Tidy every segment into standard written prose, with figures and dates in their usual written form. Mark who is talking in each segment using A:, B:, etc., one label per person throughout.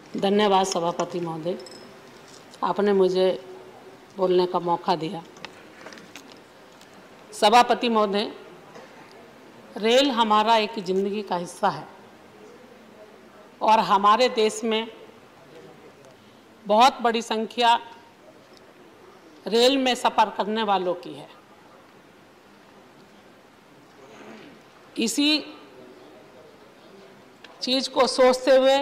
A: धन्यवाद सभापति महोदय, आपने मुझे बोलने का मौका दिया। सभापति महोदय, रेल हमारा एक ज़िंदगी का हिस्सा है और हमारे देश में बहुत बड़ी संख्या रेल में सफ़र करने वालों की है। इसी चीज़ को सोचते हुए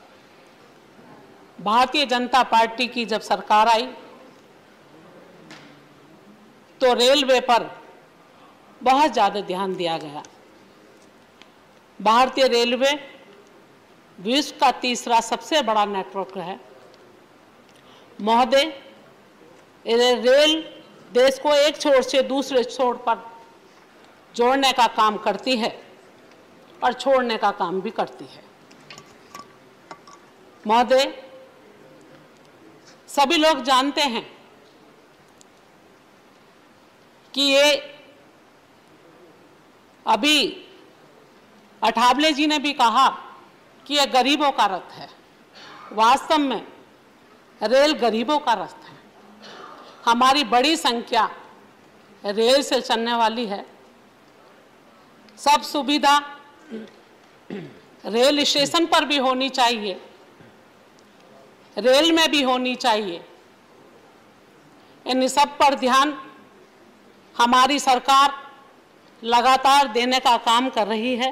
A: भारतीय जनता पार्टी की जब सरकार आई तो रेलवे पर बहुत ज़्यादा ध्यान दिया गया। भारतीय रेलवे विश्व का तीसरा सबसे बड़ा नेटवर्क है महोदय। रेल देश को एक छोर से दूसरे छोर पर जोड़ने का काम करती है और छोड़ने का काम भी करती है। महोदय, सभी लोग जानते हैं कि ये अभी अठावले जी ने भी कहा कि यह गरीबों का रथ है। वास्तव में रेल गरीबों का रथ है। हमारी बड़ी संख्या रेल से चलने वाली है। सब सुविधा रेल स्टेशन पर भी होनी चाहिए, रेल में भी होनी चाहिए। इन सब पर ध्यान हमारी सरकार लगातार देने का काम कर रही है।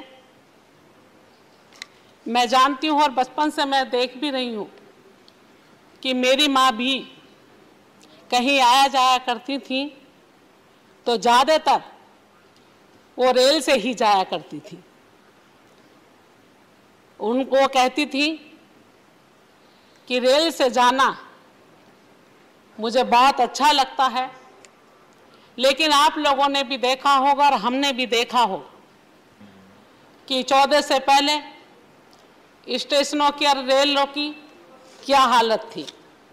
A: मैं जानती हूँ और बचपन से मैं देख भी रही हूँ कि मेरी माँ भी कहीं आया जाया करती थी तो ज़्यादातर वो रेल से ही जाया करती थी। उनको कहती थी कि रेल से जाना मुझे बहुत अच्छा लगता है। लेकिन आप लोगों ने भी देखा होगा और हमने भी देखा हो कि 14 से पहले स्टेशनों की और रेलों की क्या हालत थी,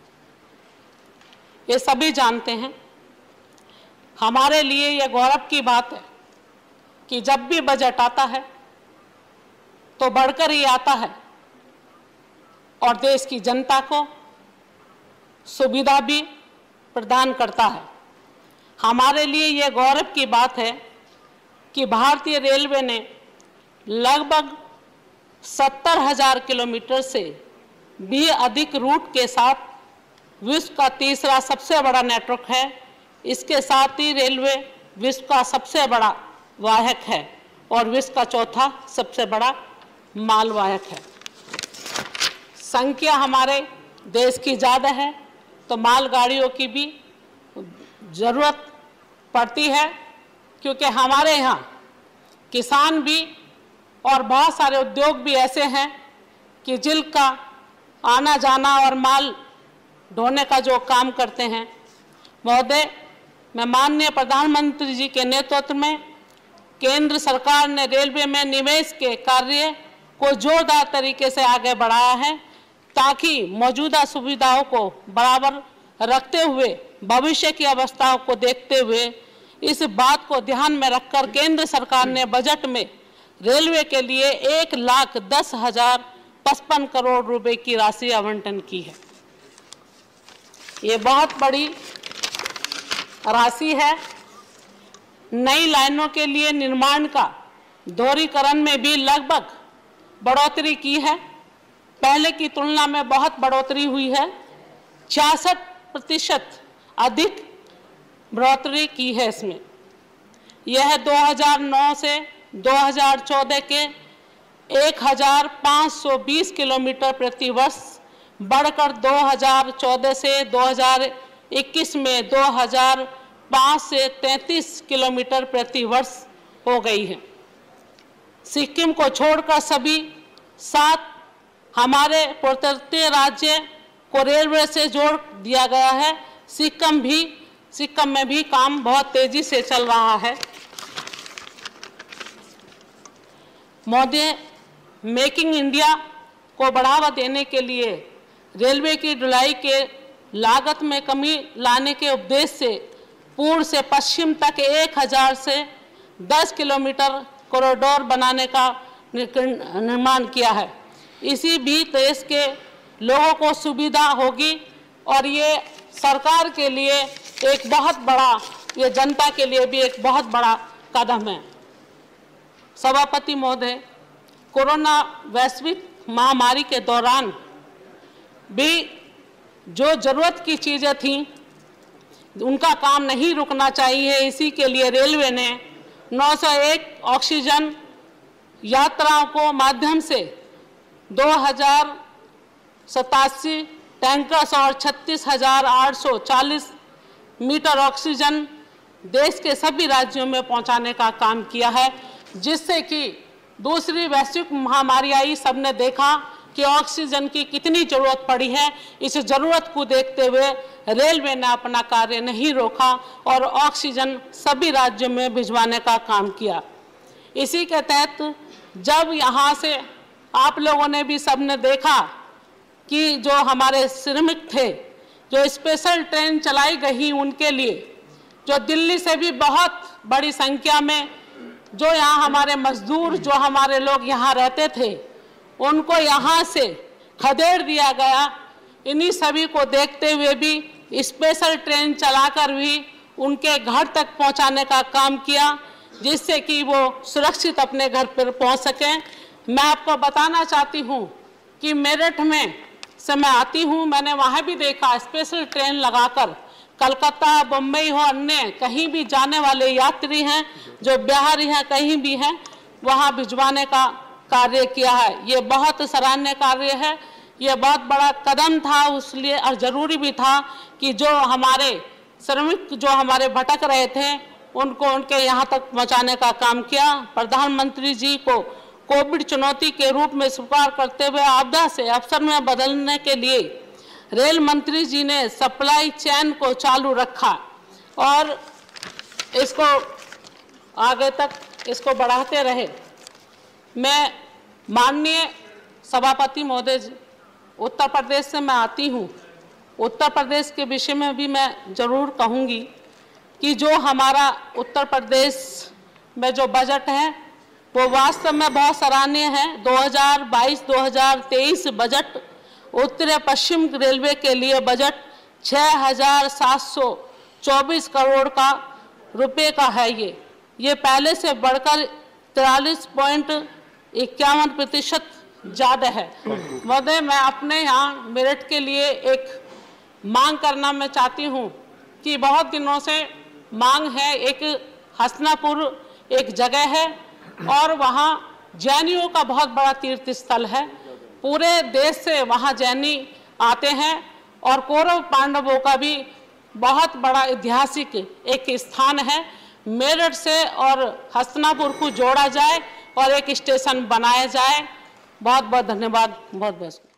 A: ये सभी जानते हैं। हमारे लिए ये गौरव की बात है कि जब भी बजट आता है तो बढ़कर ही आता है और देश की जनता को सुविधा भी प्रदान करता है। हमारे लिए ये गौरव की बात है कि भारतीय रेलवे ने लगभग 70,000 किलोमीटर से भी अधिक रूट के साथ विश्व का तीसरा सबसे बड़ा नेटवर्क है। इसके साथ ही रेलवे विश्व का सबसे बड़ा वाहक है और विश्व का चौथा सबसे बड़ा मालवाहक है। संख्या हमारे देश की ज़्यादा है तो मालगाड़ियों की भी ज़रूरत पड़ती है, क्योंकि हमारे यहाँ किसान भी और बहुत सारे उद्योग भी ऐसे हैं कि जिनका आना जाना और माल ढोने का जो काम करते हैं। महोदय, मैं माननीय प्रधानमंत्री जी के नेतृत्व में केंद्र सरकार ने रेलवे में निवेश के कार्य को जोरदार तरीके से आगे बढ़ाया है ताकि मौजूदा सुविधाओं को बराबर रखते हुए भविष्य की अवस्थाओं को देखते हुए इस बात को ध्यान में रखकर केंद्र सरकार ने बजट में रेलवे के लिए 1,10,055 करोड़ रुपए की राशि आवंटन की है। ये बहुत बड़ी राशि है। नई लाइनों के लिए निर्माण का दोहरीकरण में भी लगभग बढ़ोतरी की है। पहले की तुलना में बहुत बढ़ोतरी हुई है। 66% अधिक बढ़ोतरी की है इसमें। यह 2009 से 2014 के 1,520 किलोमीटर प्रति वर्ष बढ़कर 2014 से 2021 में 2,005 से 33 किलोमीटर प्रति वर्ष हो गई है। सिक्किम को छोड़कर सभी 7 हमारे पूर्वोत्तर राज्य को रेलवे से जोड़ दिया गया है। सिक्किम में भी काम बहुत तेजी से चल रहा है। महोदय, मेकिंग इंडिया को बढ़ावा देने के लिए रेलवे की ढुलाई के लागत में कमी लाने के उद्देश्य से पूर्व से पश्चिम तक 1,000 से 10 किलोमीटर कॉरिडोर बनाने का निर्माण किया है। इसी बीच देश के लोगों को सुविधा होगी और ये सरकार के लिए एक बहुत बड़ा, ये जनता के लिए भी एक बहुत बड़ा कदम है। सभापति महोदय, कोरोना वैश्विक महामारी के दौरान भी जो जरूरत की चीज़ें थीं उनका काम नहीं रुकना चाहिए। इसी के लिए रेलवे ने 901 ऑक्सीजन यात्राओं को माध्यम से 2087 टैंकर्स और 36,840 मीटर ऑक्सीजन देश के सभी राज्यों में पहुंचाने का काम किया है, जिससे कि दूसरी वैश्विक महामारी आई, सबने देखा कि ऑक्सीजन की कितनी ज़रूरत पड़ी है। इस ज़रूरत को देखते हुए रेलवे ने अपना कार्य नहीं रोका और ऑक्सीजन सभी राज्यों में भिजवाने का काम किया। इसी के तहत जब यहाँ से आप लोगों ने भी सबने देखा कि जो हमारे श्रमिक थे, जो स्पेशल ट्रेन चलाई गई उनके लिए, जो दिल्ली से भी बहुत बड़ी संख्या में जो यहाँ हमारे मजदूर, जो हमारे लोग यहाँ रहते थे, उनको यहाँ से खदेड़ दिया गया। इन्हीं सभी को देखते हुए भी स्पेशल ट्रेन चलाकर भी उनके घर तक पहुँचाने का काम किया, जिससे कि वो सुरक्षित अपने घर पर पहुँच सकें। मैं आपको बताना चाहती हूँ कि मेरठ में से मैं आती हूँ, मैंने वहाँ भी देखा स्पेशल ट्रेन लगाकर कलकत्ता, बम्बई हो, अन्य कहीं भी जाने वाले यात्री हैं, जो बिहारी हैं, कहीं भी हैं, वहाँ भिजवाने का कार्य किया है। ये बहुत सराहनीय कार्य है, ये बहुत बड़ा कदम था, इसलिए और ज़रूरी भी था कि जो हमारे श्रमिक जो हमारे भटक रहे थे उनको उनके यहाँ तक पहुँचाने का काम किया। प्रधानमंत्री जी को कोविड चुनौती के रूप में स्वीकार करते हुए आपदा से अवसर में बदलने के लिए रेल मंत्री जी ने सप्लाई चेन को चालू रखा और इसको आगे तक इसको बढ़ाते रहे। मैं माननीय सभापति महोदय, उत्तर प्रदेश से मैं आती हूँ। उत्तर प्रदेश के विषय में भी मैं ज़रूर कहूँगी कि जो हमारा उत्तर प्रदेश में जो बजट है वो वास्तव में बहुत सराहनीय है। 2022-2023 बजट उत्तर पश्चिम रेलवे के लिए बजट 6,724 करोड़ का रुपए का है। ये पहले से बढ़कर 43.51% ज़्यादा है। महोदय, मैं अपने यहाँ मेरठ के लिए एक मांग करना मैं चाहती हूँ कि बहुत दिनों से मांग है, एक हसनापुर एक जगह है और वहाँ जैनियों का बहुत बड़ा तीर्थ स्थल है। पूरे देश से वहाँ जैनी आते हैं और कौरव पांडवों का भी बहुत बड़ा ऐतिहासिक एक स्थान है। मेरठ से और हसनापुर को जोड़ा जाए और एक स्टेशन बनाया जाए। बहुत बहुत धन्यवाद। बहुत बहुत